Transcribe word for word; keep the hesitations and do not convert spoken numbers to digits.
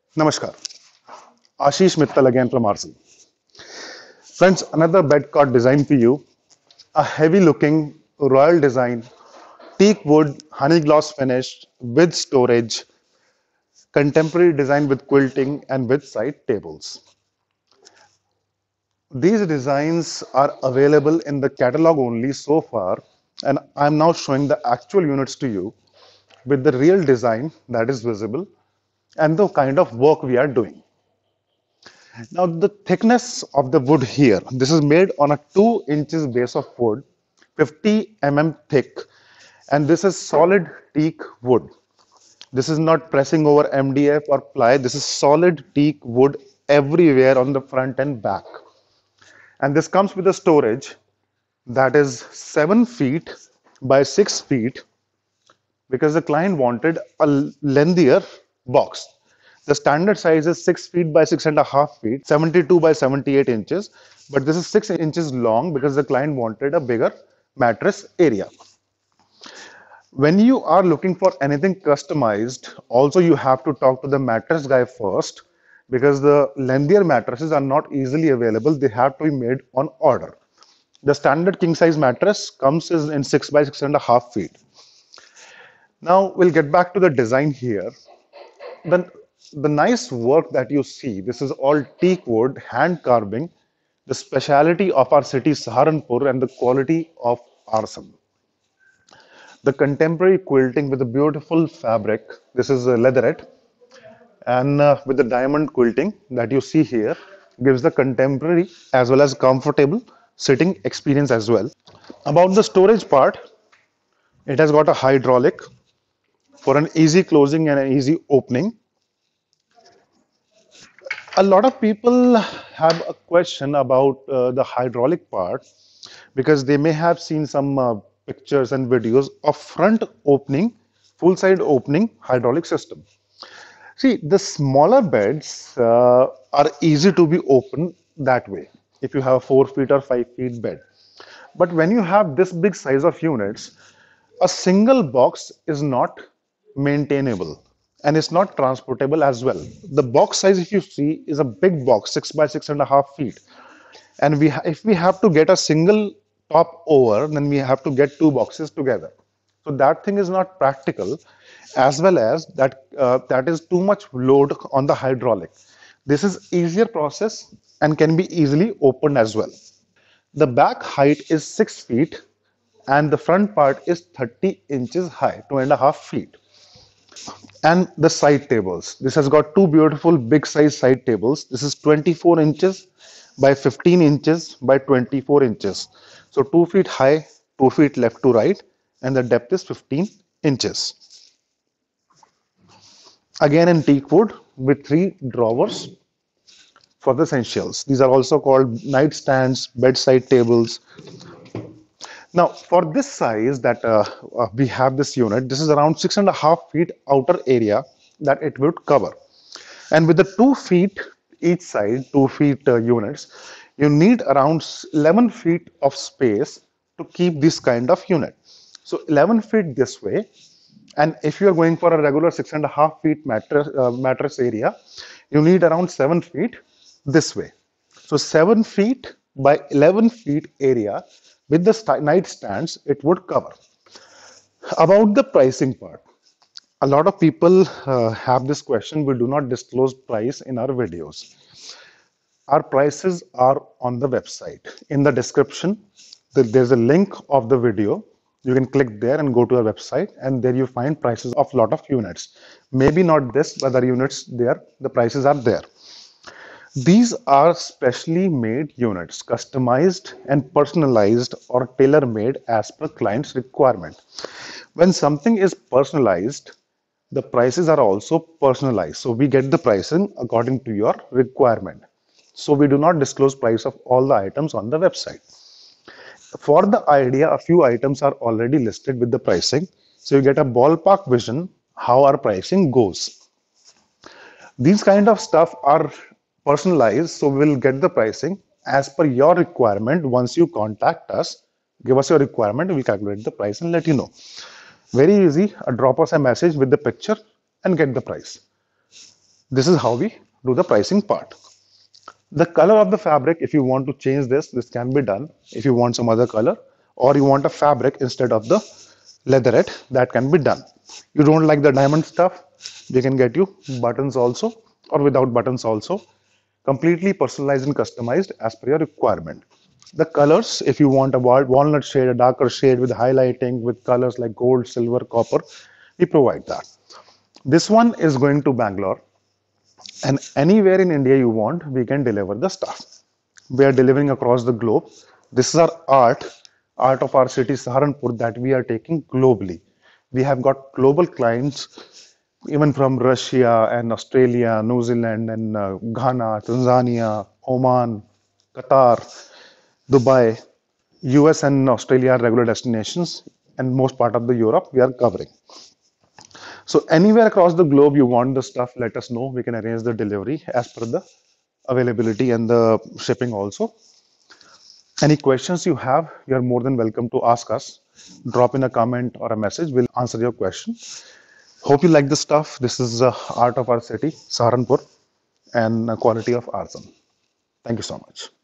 Namaskar, Ashish Mittal again from R C. Friends, another bed cot design for you. A heavy looking royal design, teak wood, honey gloss finish with storage, contemporary design with quilting and with side tables. These designs are available in the catalog only so far, and I'm now showing the actual units to you with the real design that is visible and the kind of work we are doing. Now the thickness of the wood here, this is made on a two inches base of wood, fifty millimeters thick, and this is solid teak wood. This is not pressing over M D F or ply, this is solid teak wood everywhere on the front and back. And this comes with a storage that is seven feet by six feet because the client wanted a lengthier box. The standard size is six feet by six and a half feet, seventy-two by seventy-eight inches, but this is six inches long because the client wanted a bigger mattress area. When you are looking for anything customized, also you have to talk to the mattress guy first because the lengthier mattresses are not easily available. They have to be made on order. The standard king size mattress comes in six by six and a half feet. Now we'll get back to the design here. The, the nice work that you see, this is all teak wood, hand carving, the speciality of our city Saharanpur and the quality of arson. The contemporary quilting with a beautiful fabric, this is a leatherette, and uh, with the diamond quilting that you see here, gives the contemporary as well as comfortable sitting experience as well. About the storage part, it has got a hydraulic for an easy closing and an easy opening. A lot of people have a question about uh, the hydraulic part because they may have seen some uh, pictures and videos of front opening, full side opening hydraulic system. See, the smaller beds uh, are easy to be opened that way if you have a four feet or five feet bed. But when you have this big size of units, a single box is not maintainable and it's not transportable as well. The box size, if you see, is a big box, six by six and a half feet. And we, if we have to get a single top over, then we have to get two boxes together. So that thing is not practical, as well as that uh, that is too much load on the hydraulic. This is easier process and can be easily opened as well. The back height is six feet and the front part is thirty inches high, two and a half feet. And the side tables. This has got two beautiful big size side tables. This is twenty-four inches by fifteen inches by twenty-four inches. So two feet high, two feet left to right, and the depth is fifteen inches. Again in teak wood with three drawers for the essentials. These are also called nightstands, bedside tables. Now, for this size that uh, uh, we have this unit, this is around six and a half feet outer area that it would cover. And with the two feet each side, two feet uh, units, you need around eleven feet of space to keep this kind of unit. So eleven feet this way. And if you are going for a regular six and a half feet mattress, uh, mattress area, you need around seven feet this way. So seven feet by eleven feet area with the nightstands, it would cover. About the pricing part, a lot of people uh, have this question. We do not disclose price in our videos. Our prices are on the website. In the description, there's a link of the video. You can click there and go to our website, and there you find prices of lot of units. Maybe not this, but other units there, the prices are there. These are specially made units, customized and personalized or tailor-made as per client's requirement. When something is personalized, the prices are also personalized. So we get the pricing according to your requirement. So we do not disclose price of all the items on the website. For the idea, a few items are already listed with the pricing. So you get a ballpark vision how our pricing goes. These kind of stuff are personalized, so we'll get the pricing as per your requirement. Once you contact us, give us your requirement, we calculate the price and let you know. Very easy, uh, drop us a message with the picture and get the price. This is how we do the pricing part. The color of the fabric, if you want to change this, this can be done. If you want some other color, or you want a fabric instead of the leatherette, that can be done. You don't like the diamond stuff, we can get you buttons also, or without buttons also. Completely personalized and customized as per your requirement. The colors, if you want a walnut shade, a darker shade with highlighting, with colors like gold, silver, copper, we provide that. This one is going to Bangalore, and anywhere in India you want, we can deliver the stuff. We are delivering across the globe. This is our art, art of our city, Saharanpur, that we are taking globally. We have got global clients, even from Russia and Australia, New Zealand and uh, Ghana, Tanzania, Oman, Qatar, Dubai, U S and Australia are regular destinations, and most part of the Europe we are covering. So anywhere across the globe you want the stuff, let us know. We can arrange the delivery as per the availability and the shipping also. Any questions you have, you are more than welcome to ask us. Drop in a comment or a message. We'll answer your question. Hope you like the stuff. This is uh, art of our city, Saharanpur, and uh, quality of artisan. Thank you so much.